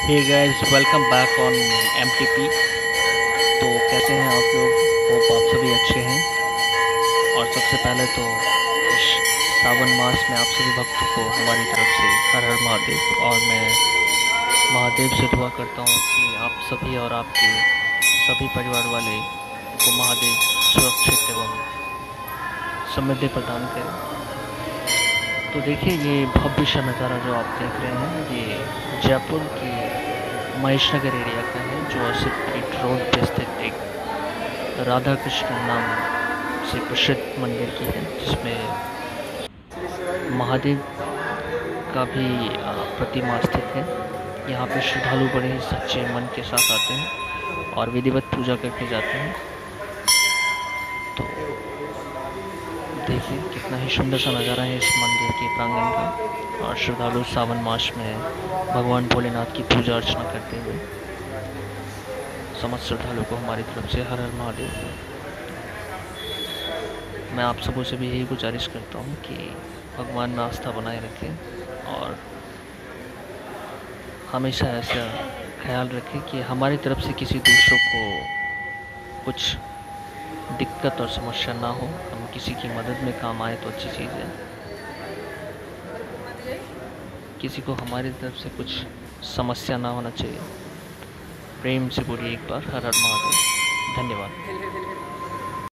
Hey guys, welcome back on MTP. तो कैसे हैं आप लोग? होप आप सभी अच्छे हैं। और सबसे पहले तो इस सावन मास में आप सभी भक्तों को हमारी तरफ से हर हर महादेव। और मैं महादेव से दुआ करता हूँ कि आप सभी और आपके सभी परिवार वाले को महादेव सुरक्षित एवं समृद्धि प्रदान करें। तो देखिए, ये भव्य सा नज़ारा जो आप देख रहे हैं, ये जयपुर की महेश नगर एरिया का है, जो असित पीठ रोड पे स्थित एक राधा कृष्ण नाम से प्रसिद्ध मंदिर की है, जिसमें महादेव का भी प्रतिमा स्थित है। यहाँ पे श्रद्धालु बड़े ही सच्चे मन के साथ आते हैं और विधिवत पूजा करके जाते हैं। तो देखिए, कितना ही सुंदर सा नज़ारा है इस मंदिर के प्रांगण का। और श्रद्धालु सावन मास में भगवान भोलेनाथ की पूजा अर्चना करते हुए समस्त श्रद्धालु को हमारी तरफ से हर हर महादेव। मैं आप सबों से भी यही गुजारिश करता हूँ कि भगवान में आस्था बनाए रखें और हमेशा ऐसा ख्याल रखें कि हमारी तरफ से किसी दूसरों को कुछ दिक्कत और समस्या ना हो। हम किसी की मदद में काम आए तो अच्छी चीज़ है। किसी को हमारी तरफ से कुछ समस्या ना होना चाहिए। प्रेम से बोलिए एक बार हर हर महादेव। धन्यवाद।